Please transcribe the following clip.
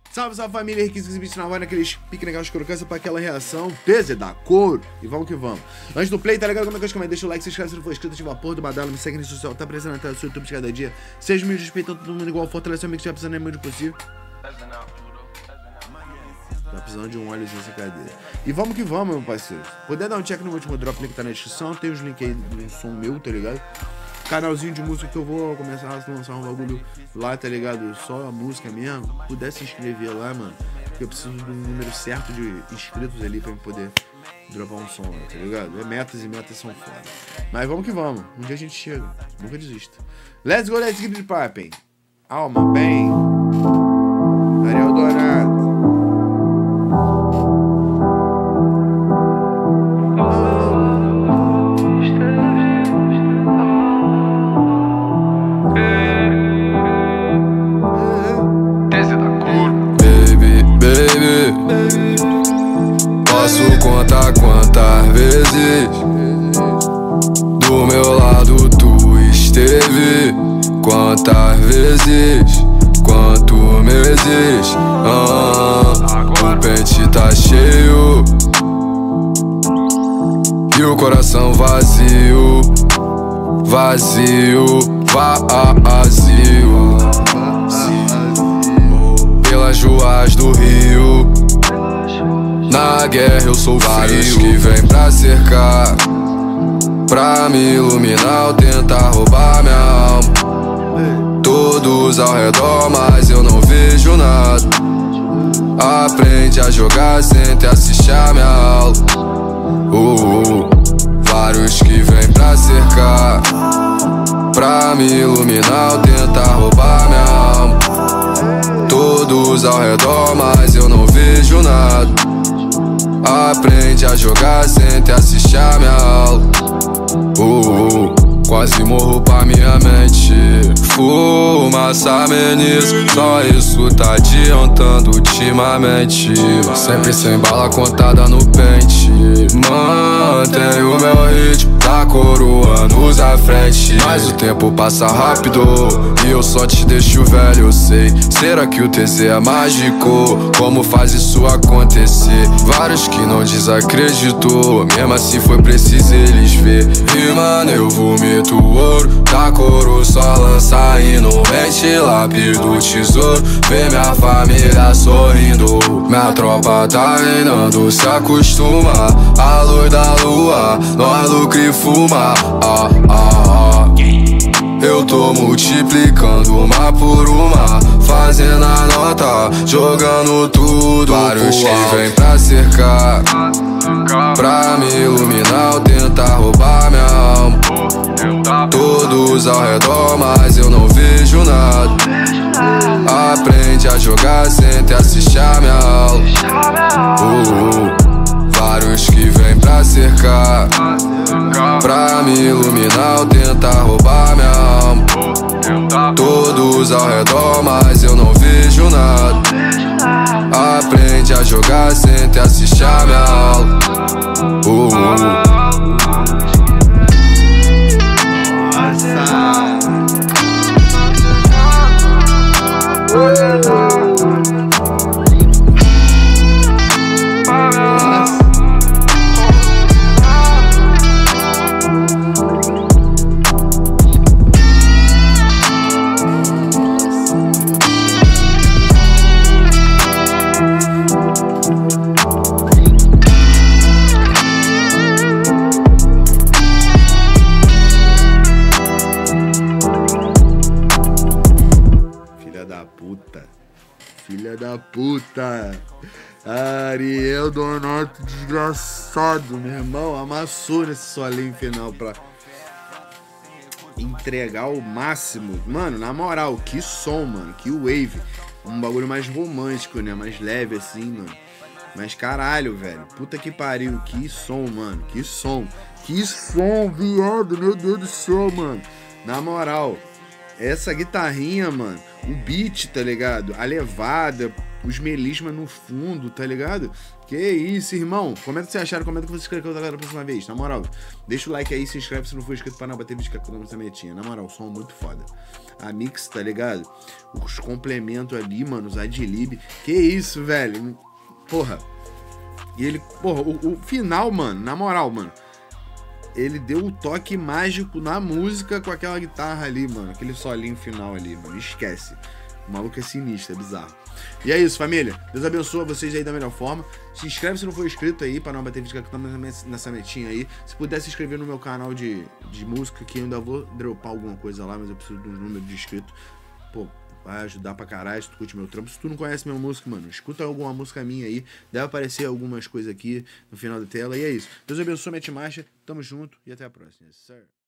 Salve, salve família, Riquíssimo Exibit na voz, naqueles pique negócio crocância pra aquela reação, TZ da couro, e vamos que vamos. Antes do play, tá ligado? Como é que eu comento? Deixa o like, se inscreve se não for inscrito, ativa a porra do badalo, me segue no social, tá presente na tela do seu YouTube de cada dia. Seja humilde, respeitando todo mundo igual, fortalece o amigo que estiver precisando, é muito possível. Tá precisando de um óleozinho nessa cadeira. E vamos que vamos, meu parceiro. Puder dar um check no meu último drop, link tá na descrição, tem os links aí do som meu, tá ligado? Canalzinho de música que eu vou começar a lançar um bagulho lá, tá ligado? Só a música mesmo. Puder se inscrever lá, mano. Porque eu preciso de um número certo de inscritos ali pra eu poder dropar um som lá, tá ligado? Metas e metas são foda. Mas vamos que vamos. Um dia a gente chega. Nunca desista. Let's go, let's get it poppin'. Alma bem. Ariel Dourado. Posso contar quantas vezes do meu lado tu esteve, quantas vezes, quantos meses. O pente tá cheio e o coração vazio, vazio, vazio. Pelas ruas do Rio, na guerra eu sou vários que vêm pra cercar, pra me iluminar ou tentar roubar minha alma. Todos ao redor, mas eu não vejo nada. Aprende a jogar sem te assistir a minha aula. Vários que vêm pra cercar, pra me iluminar ou tentar roubar minha alma. Todos ao redor, mas eu não vejo nada. Aprende a jogar sem te assistir a minha aula. Quase morro pra minha mente. Fumaça ameniza, só isso tá adiantando ultimamente. Sempre sem bala contada no pente. Mantenho o meu ritmo, tá coroando à frente. Mas o tempo passa rápido e eu só te deixo velho, eu sei. Será que o TZ é mágico? Como faz isso acontecer? Vários que não desacreditou, mesmo assim foi preciso eles ver. E mano, eu vomito ouro, tá coro, só lança aí no mente, lápis do tesouro. Vê minha família sorrindo, minha tropa tá reinando. Se acostuma à luz da lua, nós lucra e fuma. Eu tô multiplicando uma por uma, fazendo a nota, jogando tudo. Vários que vêm pra cercar, pra me iluminar ou tentar roubar minha alma. Todos ao redor, mas eu não vejo nada. Aprende a jogar sem te assistir a minha aula. Vários que vêm pra cercar, pra me iluminar ou tentar roubar minha alma. Todos ao redor, mas eu não vejo nada. Aprende a jogar sem te assistir a minha aula. Filha da puta. Ariel Donato, desgraçado, meu irmão. Amassou nesse solinho final pra entregar o máximo. Mano, na moral, que som, mano. Que wave. Um bagulho mais romântico, né? Mais leve assim, mano. Mas caralho, velho. Puta que pariu. Que som, mano. Que som. Que som, viado. Meu Deus do céu, mano. Na moral. Essa guitarrinha, mano, o beat, tá ligado? A levada, os melismas no fundo, tá ligado? Que isso, irmão. Comenta o que vocês acharam, comenta o que vocês querem que eu traga da próxima vez. Na moral, deixa o like aí, se inscreve se não for inscrito pra não bater vídeo com essa metinha. Na moral, o som é muito foda. A mix, tá ligado? Os complementos ali, mano, os adlib. Que isso, velho. Porra. E ele, porra, o final, mano, na moral, mano. Ele deu o toque mágico na música com aquela guitarra ali, mano. Aquele solinho final ali, mano. Esquece. O maluco é sinistro, é bizarro. E é isso, família. Deus abençoe vocês aí da melhor forma. Se inscreve se não for inscrito aí, pra não bater vídeo nessa metinha aí. Se puder se inscrever no meu canal de música, que eu ainda vou dropar alguma coisa lá, mas eu preciso de uns números de inscritos. Pô, vai ajudar pra caralho se tu curte meu trampo. Se tu não conhece minha música, mano, escuta alguma música minha aí. Deve aparecer algumas coisas aqui no final da tela. E é isso. Deus abençoe, mete marcha. Tamo junto e até a próxima. Yes, sir.